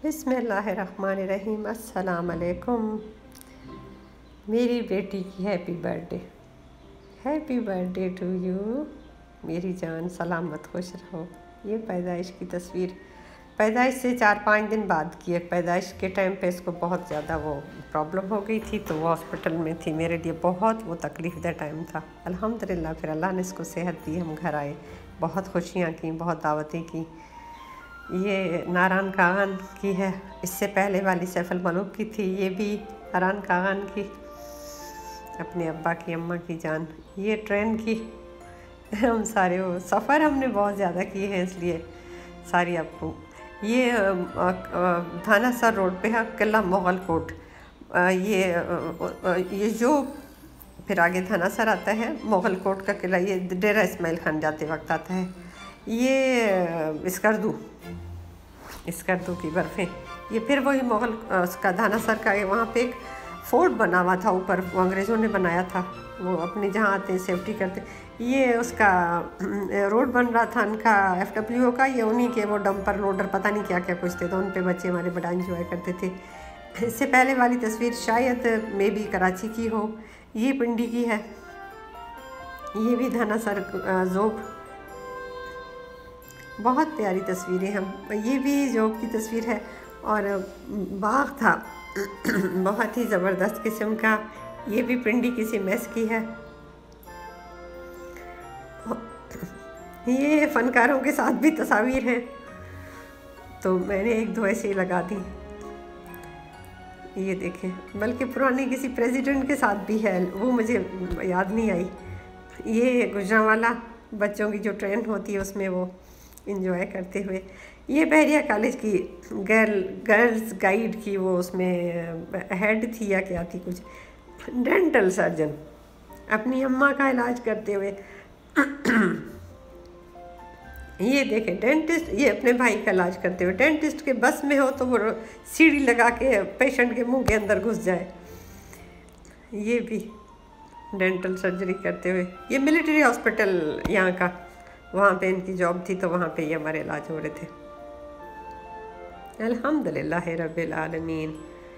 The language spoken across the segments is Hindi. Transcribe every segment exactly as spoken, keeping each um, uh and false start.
बिस्मिल्लाहिर्रहमानिर्रहीम। अस्सलाम वालेकुम। मेरी बेटी की happy birthday. Happy birthday to you मेरी जान, सलामत खुश रहो। ये पैदाइश की तस्वीर पैदाइश से चार पाँच दिन बाद की है। पैदाइश के टाइम पे इसको बहुत ज़्यादा वो प्रॉब्लम हो गई थी, तो वो हॉस्पिटल में थी। मेरे लिए बहुत वो तकलीफ़ दा टाइम था। अल्हम्दुलिल्लाह फिर अल्लाह ने इसको सेहत दी, हम घर आए, बहुत खुशियाँ की, बहुत दावतें की। ये नारायण कागन की है, इससे पहले वाली सैफ अल मलूक की थी। ये भी नारायण कागन की, अपने अब्बा की अम्मा की जान। ये ट्रेन की हम सारे वो सफ़र हमने बहुत ज़्यादा किए हैं, इसलिए सारी आपको। ये थाना सर रोड पे है किला मुग़ल कोट। ये ये जो फिर आगे थाना सर आता है, मुग़ल कोट का किला, ये डेरा इस्माइल खान जाते वक्त आता है। ये स्कर्दू स्कर्दू की बर्फ़ें। ये फिर वही मुग़ल उसका थाना सर का, वहाँ पे एक फोर्ट बना हुआ था ऊपर, वो अंग्रेज़ों ने बनाया था। वो अपने जहाँ आते सेफ्टी करते। ये उसका रोड बन रहा था उनका एफ डब्ल्यू ओ का, ये उन्हीं के वो डंपर लोडर पता नहीं क्या क्या कुछ थे, तो उन पे बच्चे हमारे बड़ा इंजॉय करते थे। इससे पहले वाली तस्वीर शायद मे भी कराची की हो। ये पिंडी की है। ये भी थाना सर जोब, बहुत प्यारी तस्वीरें हम। ये भी जोब की तस्वीर है। और बाग था बहुत ही ज़बरदस्त किस्म का। ये भी पिंडी किसी मेस की है। ये फ़नकारों के साथ भी तस्वीर हैं, तो मैंने एक दो ऐसे ही लगा दी। ये देखें, बल्कि पुराने किसी प्रेसिडेंट के साथ भी है, वो मुझे याद नहीं आई। ये गुजरांवाला बच्चों की जो ट्रेन होती है उसमें वो इंजॉय करते हुए। ये बहरिया कॉलेज की गर्ल गर्ल्स गाइड की वो उसमें हेड थी या क्या थी, कुछ डेंटल सर्जन अपनी अम्मा का इलाज करते हुए। ये देखें डेंटिस्ट, ये अपने भाई का इलाज करते हुए। डेंटिस्ट के बस में हो तो वो सीढ़ी लगा के पेशेंट के मुंह के अंदर घुस जाए। ये भी डेंटल सर्जरी करते हुए। ये मिलिट्री हॉस्पिटल यहाँ का, वहाँ पे इनकी जॉब थी, तो वहाँ पे ये हमारे इलाज हो रहे थे। अल्हम्दुलिल्लाह रब्बिल आलमीन।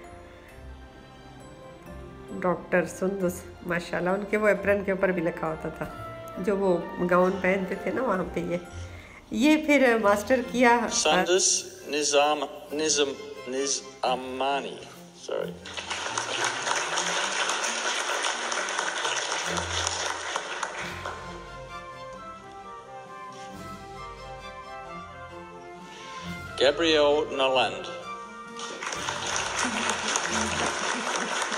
डॉक्टर सुंदुस माशाल्लाह, उनके वो एप्रन के ऊपर भी लिखा होता था, जो वो गाउन पहनते थे ना वहाँ पे। ये ये फिर मास्टर किया Sundus Nizam Nizam Nizamani, sorry. Gabrielle Noland.